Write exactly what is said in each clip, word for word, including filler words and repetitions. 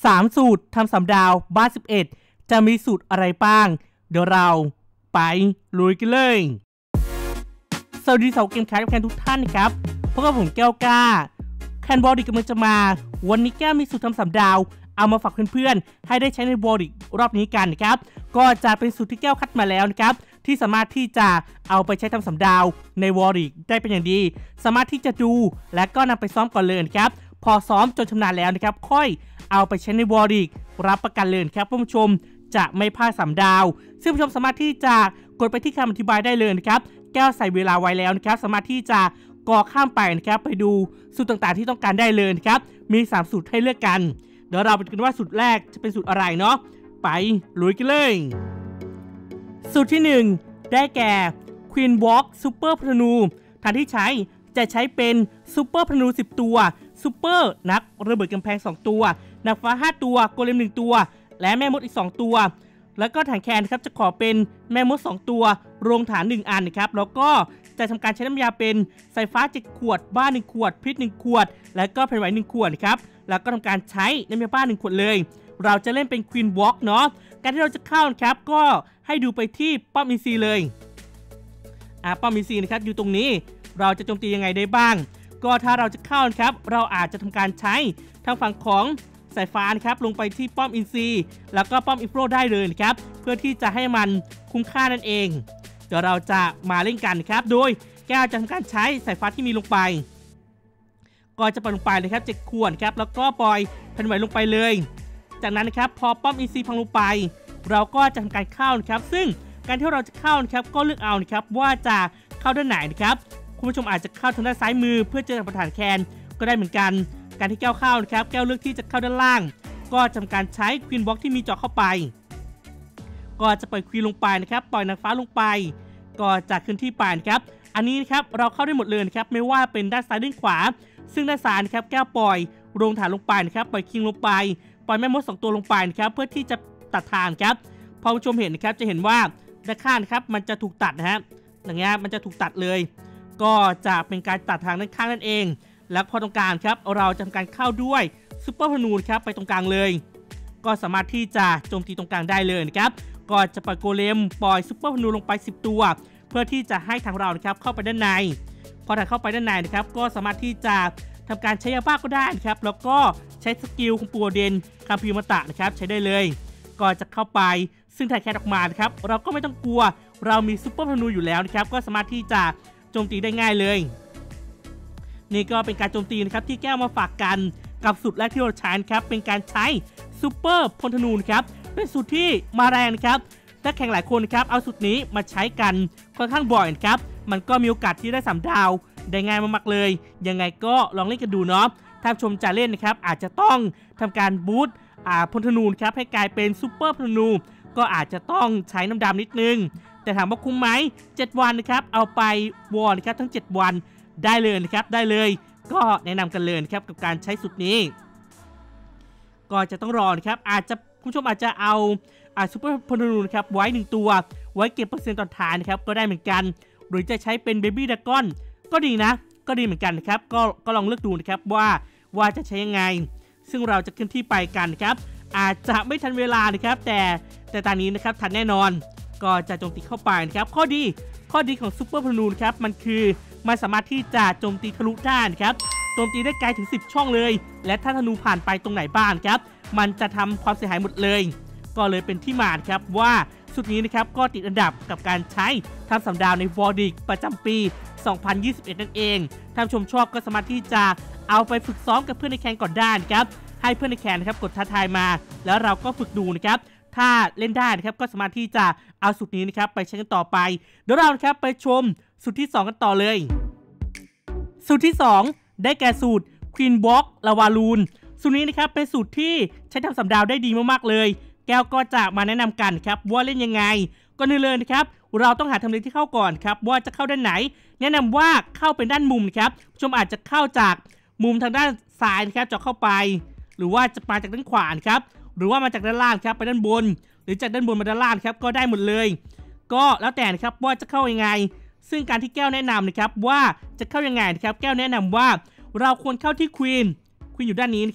สามสูตรทำสามดาวบ้านสิบเอ็ดจะมีสูตรอะไรบ้างเดี๋ยวเราไปลุยกันเลยสวัสดีสาวเกมแคสแฟนทุกท่านนะครับพบกับผมแก้วก้าแคนบอลดิกกำลังจะมาวันนี้แก้วมีสูตรทำสามดาวเอามาฝากเพื่อนๆให้ได้ใช้ในบอลดิกรอบนี้กันนะครับก็จะเป็นสูตรที่แก้วคัดมาแล้วนะครับที่สามารถที่จะเอาไปใช้ทำสามดาวในวอลดิกได้เป็นอย่างดีสามารถที่จะดูและก็นำไปซ้อมก่อนเลยนะครับพอซ้อมจนชำนาญแล้วนะครับค่อยเอาไปใช้ในวอลดิกรับประกันเลยครับผู้ชมจะไม่พลาดสามดาวซึ่งผู้ชมสามารถที่จะกดไปที่คำอธิบายได้เลยนะครับแก้วใส่เวลาไว้แล้วนะครับสามารถที่จะกอข้ามไปนะครับไปดูสูตรต่างๆที่ต้องการได้เลยนะครับมีสามสูตรให้เลือกกันเดี๋ยวเราไปดูกันว่าสูตรแรกจะเป็นสูตรอะไรเนาะไปลุยกันเลยสูตรที่หนึ่งได้แก่ Queen Walk Super พนูฐานที่ใช้จะใช้เป็นซูเปอร์พนูสิบตัวซูเปอร์นักระเบิดกำแพงสองตัวนักฟ้าห้าตัวโกเลมหนึ่งตัวและแม่มดอีกสองตัวแล้วก็ฐานแคนครับจะขอเป็นแม่มดสองตัวโรงฐานหนึ่งอันนะครับแล้วก็จะทำการใช้น้ำยาเป็นสายฟ้าเจ็ดขวดบ้านหนึ่งขวดพิษหนึ่งขวดแล้วก็แผ่นไหวหนึ่งขวดนะครับแล้วก็ทำการใช้น้ำยาบ้านหนึ่งขวดเลยเราจะเล่นเป็น Queen Walk เนาะการที่เราจะเข้านะครับก็ให้ดูไปที่ป้อมอินซีเลยอ่าป้อมอินซีนะครับอยู่ตรงนี้เราจะโจมตียังไงได้บ้างก็ถ้าเราจะเข้านะครับเราอาจจะทำการใช้ทางฝั่งของสายฟ้านะครับลงไปที่ป้อมอินซีแล้วก็ป้อมอินโฟได้เลยนะครับเพื่อที่จะให้มันคุ้มค่านั่นเองเดี๋ยวเราจะมาเล่นกันนะครับโดยแก้วจะทำการใช้สายฟ้าที่มีลงไปก็จะปล่อยลงไปเลยครับเจ็ดขวดครับแล้วก็ปล่อยแผ่นไหวลงไปเลยจากนั้นนะครับพอป้อมอินซีพังลงไปเราก็จะทำการเข้านะครับซึ่งการที่เราจะเข้านะครับก็เลือกเอานะครับว่าจะเข้าด้านไหนนะครับคุณผู้ชมอาจจะเข้าทางด้านซ้ายมือเพื่อเจอกับประธานแคนก็ได้เหมือนกันการที่แก้วเข้านะครับแก้วเลือกที่จะเข้าด้านล่างก็ทำการใช้ควีนบล็อกที่มีเจาะเข้าไปก็จะปล่อยควีนลงไปนะครับปล่อยนางฟ้าลงไปก็จะขึ้นที่ไปนะครับอันนี้นะครับเราเข้าได้หมดเลยนะครับไม่ว่าเป็นด้านซ้ายด้านขวาซึ่งด้านซ้ายนะครับแก้วปล่อยโรงฐานลงไปนะครับปล่อยคิงลงไปปล่อยแม่มดสองตัวลงไปนะครับเพื่อที่จะตัดทางครับพอผู้ชมเห็นนะครับจะเห็นว่าด้านข้างนะครับมันจะถูกตัดนะฮะอย่างเงี้ยมันจะถูกตัดเลยก็จะเป็นการตัดทางด้านข้างนั่นเองแล้วพอตรงกลางครับเราจะทำการเข้าด้วยซุปเปอร์พนูนครับไปตรงกลางเลยก็สามารถที่จะโจมตีตรงกลางได้เลยนะครับก็จะปล่อยโกเลมปล่อยซุปเปอร์พนูนลงไปสิบตัวเพื่อที่จะให้ทางเรานะครับเข้าไปด้านในพอถ้าเข้าไปด้านในนะครับก็สามารถที่จะทำการใช้ยาบ้าก็ได้นะครับแล้วก็ใช้สกิลของปูเดนคัมพีมาตะนะครับใช้ได้เลยก็จะเข้าไปซึ่งถ่ายแคทออกมานะครับเราก็ไม่ต้องกลัวเรามีซุปเปอร์พนูอยู่แล้วนะครับก็สามารถที่จะโจมตีได้ง่ายเลยนี่ก็เป็นการโจมตีนะครับที่แก้วมาฝากกันกับสูตรแรกที่เราใช้ครับเป็นการใช้ซูเปอร์พลธนูครับเป็นสูตรที่มาแรงนะครับนักแข่งหลายคนครับเอาสูตรนี้มาใช้กันค่อนข้างบ่อยนะครับมันก็มีโอกาสที่ได้สามดาวได้ง่ายมากๆเลยยังไงก็ลองเล่นกันดูเนาะถ้าชมจะเล่นนะครับอาจจะต้องทำการบูตอ่าพลธนูครับให้กลายเป็นซูเปอร์พลธนูก็อาจจะต้องใช้น้ำดำนิดนึงแต่ถามว่าคุ้มไหมเจ็ดวันนะครับเอาไปวอลนะครับทั้งเจ็ดวันได้เลยนะครับได้เลยก็แนะนำกันเลยนะครับกับการใช้สูตรนี้ก็จะต้องรอนะครับอาจจะคุณผู้ชมอาจจะเอาอ่าซูเปอร์พลนูนะครับไว้หนึ่งตัวไว้เก็บเปอร์เซ็นต์ตอนท้ายนะครับก็ได้เหมือนกันหรือจะใช้เป็นเบบี้ดากอนก็ดีนะก็ดีเหมือนกันนะครับก็ก็ลองเลือกดูนะครับว่าว่าจะใช้ยังไงซึ่งเราจะขึ้นที่ไปกันครับอาจจะไม่ทันเวลานะครับแต่แต่ตอนนี้นะครับทันแน่นอนก็จะโจมตีเข้าไปนะครับข้อดีข้อดีของซูเปอร์พลนูครับมันคือมันสามารถที่จะโจมตีทะลุได้นะครับโจมตีได้ไกลถึงสิบช่องเลยและถ้าธนูผ่านไปตรงไหนบ้างครับมันจะทำความเสียหายหมดเลยก็เลยเป็นที่มาครับว่าสุดนี้นะครับก็ติดอันดับกับการใช้ทำสามดาวในวอร์ดิกประจำปีสองพันยี่สิบเอ็ดนั่นเองถ้าชมชอบก็สามารถที่จะเอาไปฝึกซ้อมกับเพื่อนในแคนก่อนได้ครับให้เพื่อนในแคนนะครับกดท้าทายมาแล้วเราก็ฝึกดูนะครับถ้าเล่นได้นะครับก็สามารถที่จะเอาสูตรนี้นะครับไปใช้กันต่อไปเดี๋ยวเรานะครับไปชมสูตรที่สองกันต่อเลยสูตรที่สองได้แก่สูตร Queen Walk ลาวาลูนสูตรนี้นะครับเป็นสูตรที่ใช้ทำสามดาวได้ดีมากๆเลยแก้วก็จะมาแนะนำกันครับว่าเล่นยังไงก็นี่เลยนะครับเราต้องหาทำเลที่เข้าก่อนครับว่าจะเข้าด้านไหนแนะนำว่าเข้าเป็นด้านมุมครับผู้ชมอาจจะเข้าจากมุมทางด้านซ้ายนะครับจะเข้าไปหรือว่าจะมาจากด้านขวาครับหรือว่ามาจากด้านล่างครับไปด้านบนหรือจากด้านบนมาด้านล่างครับก็ได้หมดเลยก็แล้วแต่นะครับว่าจะเข้ายังไงซึ่งการที่แก้วแนะนำนะครับว่าจะเข้ายังไงนะครับแก้วแนะนำว่าเราควรเข้าที่ควีนควีนอยู่ด้านนี้นะครับ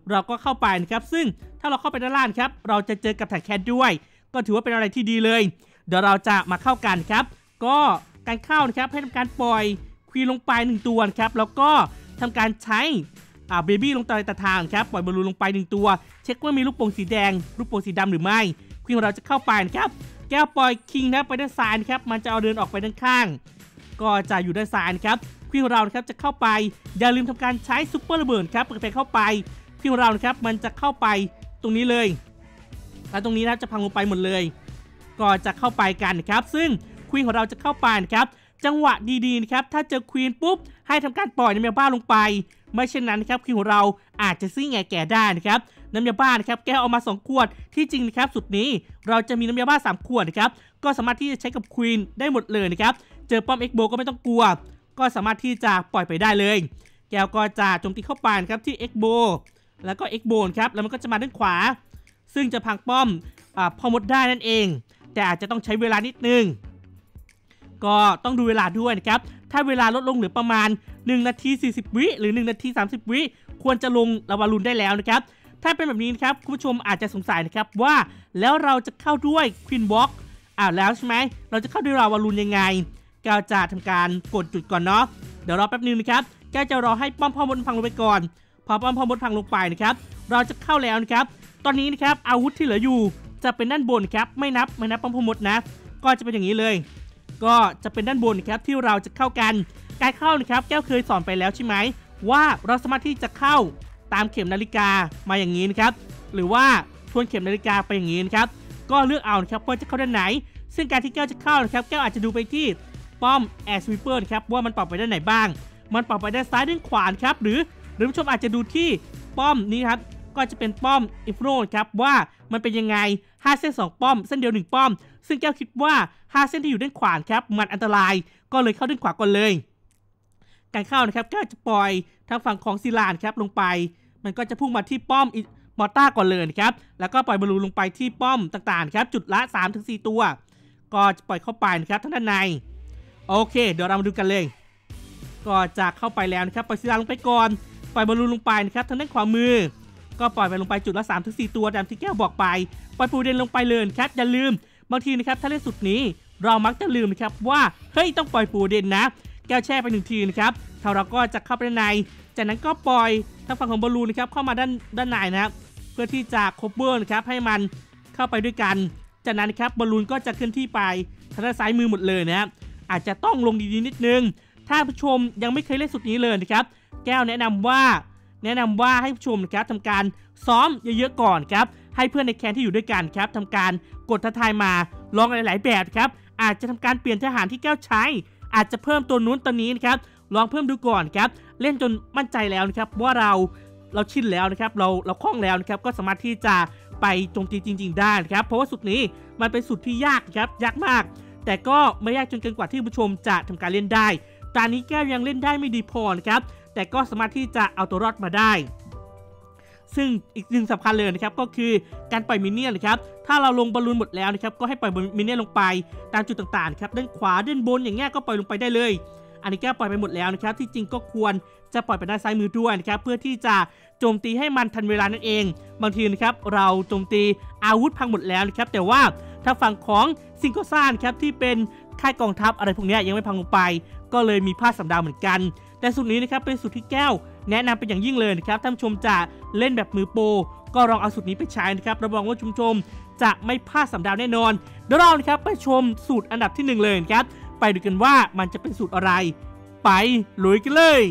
เราก็เข้าไปนะครับซึ่งถ้าเราเข้าไปด้านล่างครับเราจะเจอกับแท็กแคทด้วยก็ถือว่าเป็นอะไรที่ดีเลยเดี๋ยวเราจะมาเข้ากันครับก็การเข้านะครับให้ทำการปล่อยควีนลงไปหนึ่งตัวครับแล้วก็ทำการใช้อ่าเบบี้ลงในตาทางครับปล่อยบอลลูนลงไปหนึ่งตัวเช็คว่ามีลูกโป่งสีแดงลูกโป่งสีดำหรือไม่ควีนของเราจะเข้าไปนะครับแก้วปล่อยคิงนะไปด้านซ้ายนะครับมันจะเอาเดินออกไปด้านข้างก็จะอยู่ด้านซ้ายนะครับควีนของเรานะครับจะเข้าไปอย่าลืมทำการใช้ซุปเปอร์ระเบิดครับเปิดไฟเข้าไปควีนของเรานะครับมันจะเข้าไปตรงนี้เลยแล้วตรงนี้นะจะพังลงไปหมดเลยก็จะเข้าไปกันนะครับซึ่งควีนของเราจะเข้าไปนะครับจังหวะดีๆนะครับถ้าเจอควีนปุ๊บให้ทำการปล่อยน้ำยาบ้าลงไปไม่เช่นนั้นนะครับควีนของเราอาจจะซิ่งแง่แก่ได้นะครับน้ำยาบ้านะครับแก้วเอามาสองขวดที่จริงนะครับสุดนี้เราจะมีน้ำยาบ้าสามขวดนะครับก็สามารถที่จะใช้กับควีนได้หมดเลยนะครับเจอป้อมเอ็กโบก็ไม่ต้องกลัวก็สามารถที่จะปล่อยไปได้เลยแก้วก็จะโจมตีเข้าไปนะครับที่เอ็กโบแล้วก็เอ็กโบครับแล้วมันก็จะมาด้านขวาซึ่งจะพังป้อมอ่าพอมดได้นั่นเองแต่อาจจะต้องใช้เวลานิดนึงก็ต้องดูเวลาด้วยนะครับถ้าเวลาลดลงเหลือประมาณหนึ่งนาทีสี่สิบวิหรือหนึ่งนาทีสามสิบวิควรจะลงลาวาลูนได้แล้วนะครับถ้าเป็นแบบนี้นะครับคุณผู้ชมอาจจะสงสัยนะครับว่าแล้วเราจะเข้าด้วยควีนบ็อกอ่าแล้วใช่ไหมเราจะเข้าด้วยลาวาลูนยังไงแกจะทำการกดจุดก่อนเนาะเดี๋ยวรอแป๊บนึงนะครับแกจะรอให้ป้อมพ่อมดพังลงไปก่อนพอป้อมพ่อมดพังลงไปนะครับเราจะเข้าแล้วนะครับตอนนี้นะครับอาวุธที่เหลืออยู่จะเป็นด้านบนครับไม่นับไม่นับป้อมพ่อมดนะก็จะเป็นอย่างนี้เลยก็จะเป็นด้านบนครับที่เราจะเข้ากันการเข้านะครับแก้วเคยสอนไปแล้วใช่ไหมว่าเราสามารถที่จะเข้าตามเข็มนาฬิกามาอย่างนี้นะครับหรือว่าทวนเข็มนาฬิกาไปอย่างนี้นะครับก็เลือกเอานะครับว่าจะเข้าด้านไหนซึ่งการที่แก้วจะเข้านะครับแก้วอาจจะดูไปที่ป้อมแอร์สวีเปอร์นะครับว่ามันปรับไปด้านไหนบ้างมันปรับไปด้านซ้ายด้านขวาครับหรือหรือผู้ชมอาจจะดูที่ป้อมนี้ครับก็จะเป็นป้อมอิฟโรครับว่ามันเป็นยังไงห้าเส้นสองป้อมเส้นเดียวหนึ่งป้อมซึ่งแก้วคิดว่าห้าเส้นที่อยู่ด้านขวาครับมันอันตรายก็เลยเข้าด้านขวาก่อนเลยการเข้านะครับก็จะปล่อยทางฝั่งของซิลานครับลงไปมันก็จะพุ่งมาที่ป้อมมอต้าก่อนเลยนะครับแล้วก็ปล่อยบอลลูนลงไปที่ป้อมต่างๆครับจุดละ สามถึงสี่ ตัวก็จะปล่อยเข้าไปนะครับทั้งด้านในโอเคเดี๋ยวเรามาดูกันเลยก็จะเข้าไปแล้วนะครับปล่อยซิลานลงไปก่อนปล่อยบอลลูนลงไปนะครับทางด้านขวามือก็ปล่อยไปลงไปจุดละ สามถึงสี่ ตัวตามที่แก้วบอกไปปล่อยปูเดนลงไปเลยครับอย่าลืมบางทีนะครับถ้าเล่นสุดนี้เรามักจะลืมนะครับว่าเฮ้ยต้องปล่อยปูเดนนะแก้วแช่ไปหนึ่งทีนะครับเราก็จะเข้าไปด้านในจากนั้นก็ปล่อยทางฝั่งของบอลลูนนะครับเข้ามาด้านด้านในนะครับเพื่อที่จะคบเบอร์นะครับให้มันเข้าไปด้วยกันจากนั้นนะครับบอลลูนก็จะเคลื่อนที่ไปทางด้านซ้ายมือหมดเลยนะครับอาจจะต้องลงดีๆนิดนึงถ้าผู้ชมยังไม่เคยเล่นสุดนี้เลยนะครับแก้วแนะนำว่าแนะนำว่าให้ผู้ชมนะครับทำการซ้อมเยอะๆก่อนครับให้เพื่อนในแคนที่อยู่ด้วยกันครับทำการกดท้าทายมาลองหลายๆแบบครับอาจจะทำการเปลี่ยนทหารที่แก้วใช้อาจจะเพิ่มตัวนู้นตัวนี้นะครับลองเพิ่มดูก่อนครับเล่นจนมั่นใจแล้วนะครับว่าเราเราชินแล้วนะครับเราเราคล่องแล้วนะครับก็สามารถที่จะไปโจมตีจริงๆได้นะครับเพราะว่าสุดนี้มันเป็นสุดที่ยากครับยากมากแต่ก็ไม่ยากจนเกินกว่าที่ผู้ชมจะทำการเล่นได้ตอนนี้แก้วยังเล่นได้ไม่ดีพอนะครับแต่ก็สามารถที่จะเอาตัวรอดมาได้ซึ่งอีกสิ่งสำคัญเลยนะครับก็คือการปล่อยมินเนี่ยนนะครับถ้าเราลงบอลลูนหมดแล้วนะครับก็ให้ปล่อยมินเนี่ยนลงไปตามจุดต่างๆครับด้านขวาด้านบนอย่างเงี้ยก็ปล่อยลงไปได้เลยอันนี้แก้วปล่อยไปหมดแล้วนะครับที่จริงก็ควรจะปล่อยไปด้านซ้ายมือด้วยนะครับเพื่อที่จะโจมตีให้มันทันเวลานั่นเองบางทีนะครับเราโจมตีอาวุธพังหมดแล้วนะครับแต่ว่าถ้าฝั่งของซิงโกซ่านครับที่เป็นค่ายกองทัพอะไรพวกนี้ยังไม่พังลงไปก็เลยมีพลาดสัปดาห์เหมือนกันแต่สูตรนี้นะครับเป็นสูตรที่แก้วแนะนำเป็นอย่างยิ่งเลยนะครับท่านผู้ชมจะเล่นแบบมือโปรก็ลองเอาสูตรนี้ไปใช้นะครับรับรองว่าชุมชมจะไม่พลาดสัปดาห์แน่นอนเดี๋ยวเรานะครับไปชมสูตรอันดับที่หนึ่งเลยครับไปดูกันว่ามันจะเป็นสูตรอะไรไปลุยกันเลย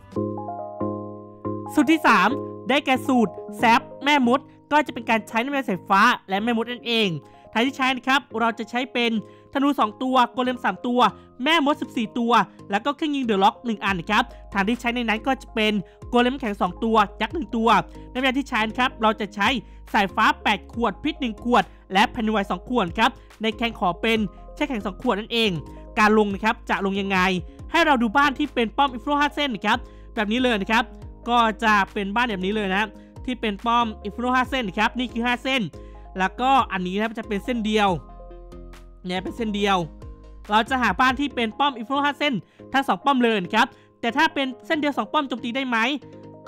สูตรที่สามได้แก่สูตรแซปแม่มดก็จะเป็นการใช้น้ำยาสายฟ้าและแม่มดนั่นเองทางที่ใช้นะครับเราจะใช้เป็นธนูสองตัวโกเลมสามตัวแม่มดสิบสี่ตัวแล้วก็เครื่องยิงเดอะล็อกหนึ่งอันนะครับทางที่ใช้ในนั้นก็จะเป็นโกเลมแข็งสองตัวยักษ์หนึ่งตัวน้ำยาที่ใช้ครับเราจะใช้สายฟ้าแปดขวดพิษหนึ่งขวดและแผ่นดินไหวสองขวดครับในแคนขอเป็นแช่แข็งสองขวดนั่นเองการลงนะครับจะลงยังไงให้เราดูบ้านที่เป็นป้อมอิฟโรห้าเส้นนะครับแบบนี้เลยนะครับก็จะเป็นบ้านแบบนี้เลยนะที่เป็นป้อมอิฟโรห้าเส้นครับนี่คือห้าเส้นแล้วก็อันนี้นะครับจะเป็นเส้นเดียวเนี่ยเป็นเส้นเดียวเราจะหาบ้านที่เป็นป้อมอิฟโรห้าเส้นทั้งสองป้อมเลยครับแต่ถ้าเป็นเส้นเดียวสองป้อมโจมตีได้ไหม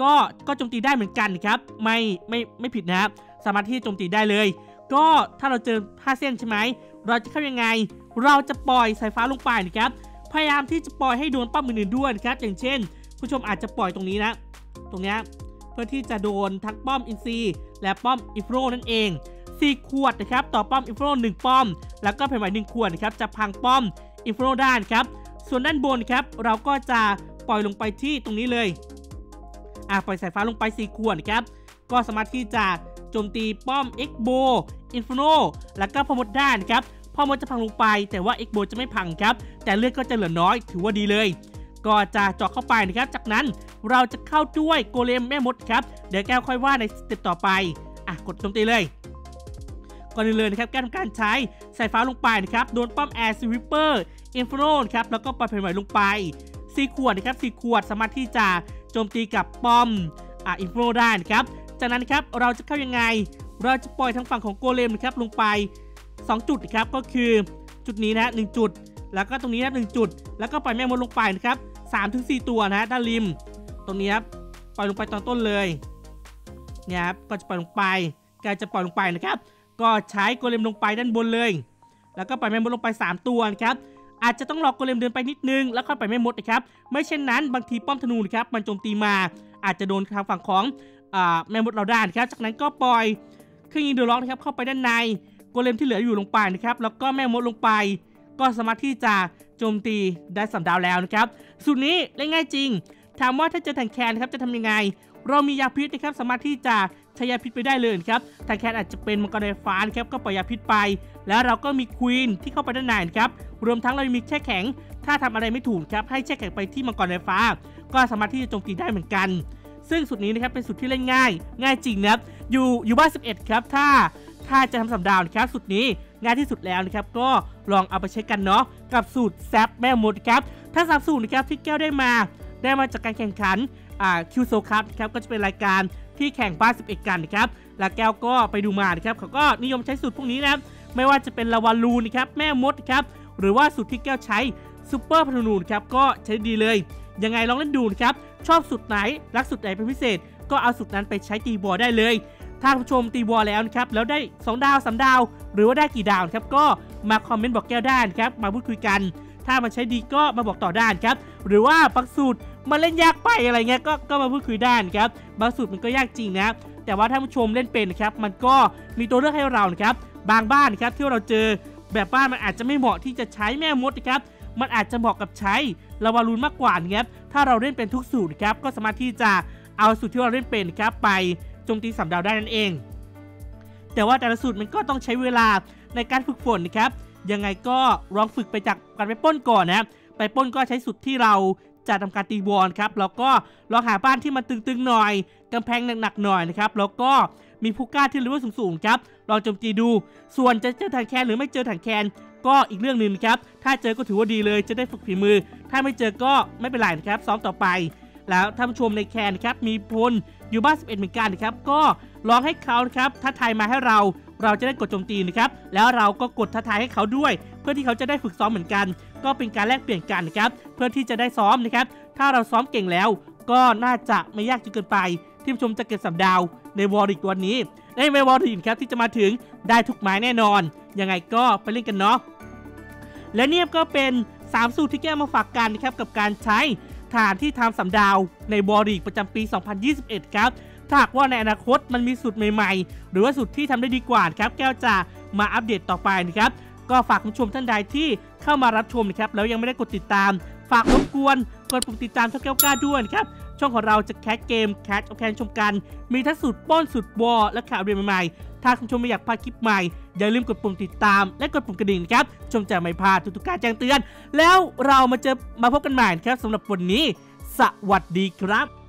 ก็ก็โจมตีได้เหมือนกันครับไม่ไม่ไม่ผิดนะครับสามารถที่โจมตีได้เลยก็ถ้าเราเจอห้าเส้นใช่ไหมเราจะเข้ายังไงเราจะปล่อยสายฟ้าลงไปนะครับพยายามที่จะปล่อยให้โดนป้อมอื่นๆด้วยนะครับอย่างเช่นผู้ชมอาจจะปล่อยตรงนี้นะตรงนี้เพื่อที่จะโดนทั้งป้อมอินซีและป้อมอิฟโรนั่นเองสี่ขวดนะครับต่อป้อมอิฟโรหนึ่งป้อมแล้วก็แผ่นไหวหนึ่งขวดนะครับจะพังป้อมอิฟโรได้ครับส่วนด้านบนครับเราก็จะปล่อยลงไปที่ตรงนี้เลยอ่ะปล่อยสายฟ้าลงไปสี่ขวดครับก็สามารถที่จะโจมตีป้อม เอ็กโบ อินฟิโนแล้วก็พอมดได้นะครับพอมดจะพังลงไปแต่ว่า เอ็กโบ จะไม่พังครับแต่เลือดก็จะเหลือน้อยถือว่าดีเลยก็จะเจาะเข้าไปนะครับจากนั้นเราจะเข้าด้วยโกเลมแม่มดครับเดี๋ยวแก้วค่อยว่าในสเต็ปต่อไปอ่ะกดโจมตีเลยก่อนอื่นเลยนะครับแก้วทำการใช้สายฟ้าลงไปนะครับโดนป้อมแอร์สวิปเปอร์อินฟิโนครับแล้วก็ปล่อยแผ่นไหวลงไปสี่ขวดนะครับสี่ขวดสามารถที่จะโจมตีกับป้อมอ่ะอินฟิโนได้นะครับจากนั้นครับเราจะเข้ายังไงเราจะปล่อยทางฝั่งของโกเลมนะครับลงไปสองจุดนะครับก็คือจุดนี้นะหนึ่งจุดแล้วก็ตรงนี้นะหนึ่งจุดแล้วก็ปล่อยแม่มดลงไปนะครับสามถึงสี่ตัวนะด้านริมตรงนี้ครับปล่อยลงไปตอนต้นเลยเนี่ยครับก็จะปล่อยลงไปกายจะปล่อยลงไปนะครับก็ใช้โกเลมลงไปด้านบนเลยแล้วก็ปล่อยแม่มดลงไปสามตัวนะครับอาจจะต้องรอโกเลมเดินไปนิดนึงแล้วค่อยปล่อยแม่มดนะครับไม่เช่นนั้นบางทีป้อมธนูนะครับมันโจมตีมาอาจจะโดนทางฝั่งของแม่มดเราได้นะครับจากนั้นก็ปล่อยเครื่องยิงเดือดร้อนนะครับเข้าไปด้านในโกเลมที่เหลืออยู่ลงไปนะครับแล้วก็แม่มดลงไปก็สามารถที่จะโจมตีได้สามดาวแล้วนะครับสูตรนี้เล่นง่ายจริงถามว่าถ้าเจอถังแคนนะครับจะทำยังไงเรามียาพิษนะครับสามารถที่จะใช้ยาพิษไปได้เลยครับถังแคนอาจจะเป็นมังกรไฟฟ้านะครับก็ปล่อยยาพิษไปแล้วเราก็มีควีนที่เข้าไปด้านในนะครับรวมทั้งเรามีแช่แข็งถ้าทำอะไรไม่ถูกครับให้แช่แข็งไปที่มังกรไฟฟ้าก็สามารถที่จะโจมตีได้เหมือนกันซึ่งสูตรนี้นะครับเป็นสูตรที่เล่นง่ายง่ายจริงนะครับอยู่อยู่บ้านสิบเอ็ดครับถ้าถ้าจะทำสัปดาห์นะครับสูตรนี้ง่ายที่สุดแล้วนะครับก็ลองเอาไปใช้กันเนาะกับสูตรแซปแม่มดครับทั้งสามสูตรนะครับที่แก้วได้มาได้มาจากการแข่งขันอ่าคิวโซครับครับก็จะเป็นรายการที่แข่งบ้านสิบเอ็ดกันนะครับแล้วแก้วก็ไปดูมานะครับเขาก็นิยมใช้สูตรพวกนี้นะครับไม่ว่าจะเป็นลาวาลูนะครับแม่มดครับหรือว่าสูตรที่แก้วใช้ซูเปอร์พนูนครับก็ใช้ดีเลยยังไงลองเล่นดูนะครับชอบสูตรไหนรักสูตรไหนเป็นพิเศษก็เอาสูตรนั้นไปใช้ตีบอลได้เลยถ้าผู้ชมตีบอลแล้วนะครับแล้วได้สองดาวสามดาวหรือว่าได้กี่ดาวครับก็มาคอมเมนต์บอกแก้วได้ครับมาพูดคุยกันถ้ามันใช้ดีก็มาบอกต่อได้ครับหรือว่าบางสูตรมันเล่นยากไปอะไรเงี้ยก็ก็มาพูดคุยได้ครับบางสูตรมันก็ยากจริงนะแต่ว่าถ้าผู้ชมเล่นเป็นนะครับมันก็มีตัวเลือกให้เรานะครับบางบ้านครับที่เราเจอแบบบ้านมันอาจจะไม่เหมาะที่จะใช้แม่มดนะครับมันอาจจะเหมาะกับใช้ลาวาลูนมากกว่านะครับถ้าเราเล่นเป็นทุกสูตรครับก็สามารถที่จะเอาสูตรที่เราเล่นเป็นครับไปโจมตีสามดาวได้นั่นเองแต่ว่าแต่ละสูตรมันก็ต้องใช้เวลาในการฝึกฝนนะครับยังไงก็ลองฝึกไปจากการไปปล้นก่อนนะไปปล้นก็ใช้สูตรที่เราจะทำการตีบอลครับแล้วก็ลองหาบ้านที่มันตึงๆหน่อยกำแพงหนักๆหน่อยนะครับแล้วก็มีผู้กล้าที่เลเวลสูงๆครับลองโจมตีดูส่วนจะเจอถังแคนหรือไม่เจอถังแคนก็อีกเรื่องหนึ่งครับถ้าเจอก็ถือว่าดีเลยจะได้ฝึกฝีมือถ้าไม่เจอก็ไม่เป็นไรนะครับซ้อมต่อไปแล้วท่านผู้ชมในแคนครับมีพลอยู่บ้านสิบเอ็ดเหมือนกันนะครับก็ลองให้เขาครับท้าทายมาให้เราเราจะได้กดโจมตีนะครับแล้วเราก็กดท้าทายให้เขาด้วยเพื่อที่เขาจะได้ฝึกซ้อมเหมือนกันก็เป็นการแลกเปลี่ยนกันนะครับเพื่อที่จะได้ซ้อมนะครับถ้าเราซ้อมเก่งแล้วก็น่าจะไม่ยากจนเกินไปที่ผู้ชมจะเก็บสัปดาห์ในวอริกวันนี้ในเมวอริกครับที่จะมาถึงได้ทุกหมายแน่นอนยังไงก็ไปเล่นกันเนาะและเนี่ยก็เป็นสามสูตรที่แก้มาฝากกันนะครับกับการใช้ฐานที่ทำสัปดาห์ในวอริกประจำปีสองพันยี่สิบเอ็ดครับถ้าหากว่าในอนาคตมันมีสูตรใหม่ๆหรือว่าสูตรที่ทำได้ดีกว่าครับแก้วจะมาอัปเดตต่อไปนะครับก็ฝากผู้ชมท่านใดที่เข้ามารับชมนะครับแล้วยังไม่ได้กดติดตามฝากรบกวนกดปุ่มติดตามช่องแก้วกล้าด้วยนะครับช่องของเราจะแคสเกมแคสเอาแคนชมกันมีทั้งสูตรป้อนสูตรวอลและข่าวเรียนใหม่ๆถ้าคุณผู้ชมไม่อยากพลาดคลิปใหม่อย่าลืมกดปุ่มติดตามและกดปุ่มกระดิ่งนะครับชมจะไม่พลาดทุกๆการแจ้งเตือนแล้วเรามาเจอมาพบกันใหม่ครับสำหรับวันนี้สวัสดีครับ